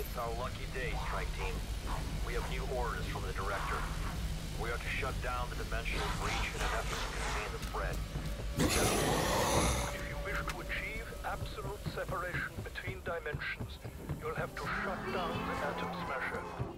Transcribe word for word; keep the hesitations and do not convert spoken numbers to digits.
It's our lucky day, strike team. We have new orders from the director. We are to shut down the dimensional breach in an effort to contain the spread. If you wish to achieve absolute separation between dimensions, you'll have to shut down the Atom Smasher.